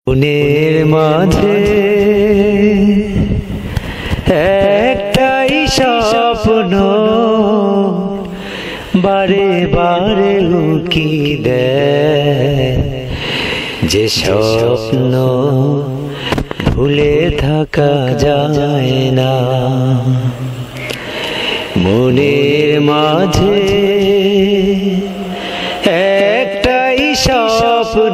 মনের মাঝে একটাই স্বপ্ন বারে বারে উকি দেয়, যে স্বপ্ন ভুলে থাকা যায় না। মনের মাঝে একটাই স্বপ্ন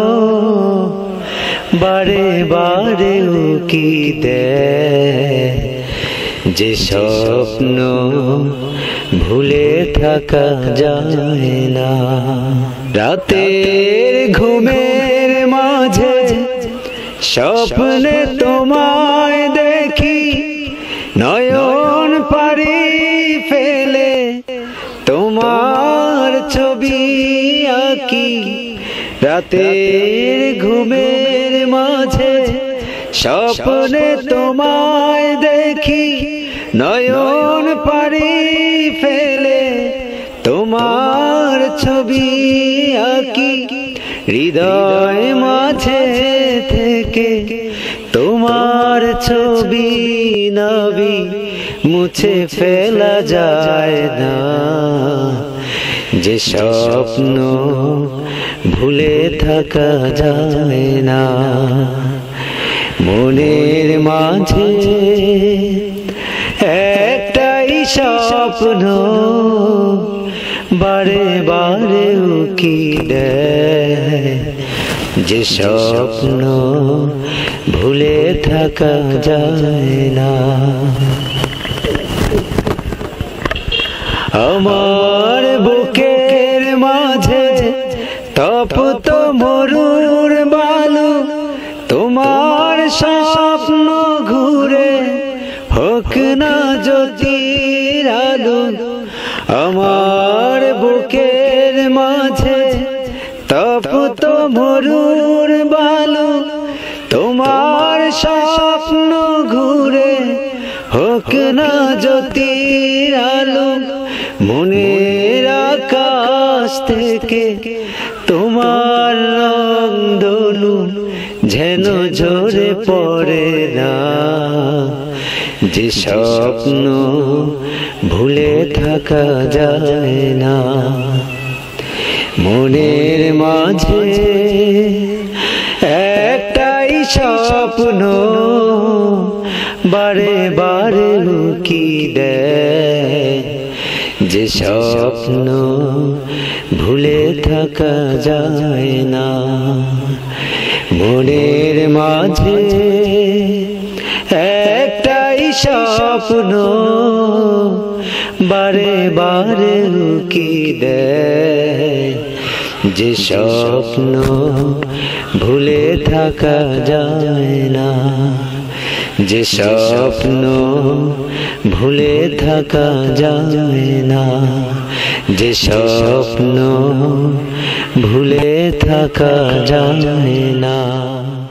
বারে বারে উকি দেয়, যে স্বপ্ন ভুলে থাকা যায় না। রাতের ঘুমের মাঝে স্বপ্নে তোমায় দেখি, নয়ন পারি ফেলে তোমার ছবি আঁকি। রাতের ঘুমের মাঝে স্বপ্নে তোমায় দেখি, নয়ন পারি ফেলে তোমার ছবি আঁকি। হৃদয় মাঝে থেকে তোমার ছবি নবী মুছে ফেলা যায় না, যে স্বপ্ন ভুলে থাকা যায় না। মনের মাঝে একটাই স্বপ্ন বারে বারে উকি দেয়, যে স্বপ্ন ভুলে থাকা যায় না। আমার বুকের মাঝে তপ্ত মরুর বালু, তোমার স্বপ্ন ঘুরে হোক না জ্যোতির আলো। আমার বুকের মাঝে তপ্ত মরুর বালু, তোমার স্বপ্ন ঘুরে হোক না জ্যোতির আলো। মনের আকাশ থেকে তোমার রং ধনু যেন ঝরে পড়ে না, যে স্বপ্ন ভুলে থাকা যায় না। মনের মাঝে একটাই স্বপ্ন বারে বারে উকি দেয়, যে স্বপ্ন ভুলে থাকা যায় না। মনের মাঝে একটাই স্বপ্ন বারে বারে উকি দেয়, যে স্বপ্ন ভুলে থাকা যায় না, যে স্বপ্ন ভুলে থাকা যায় না, যে স্বপ্ন ভুলে থাকা যায় না।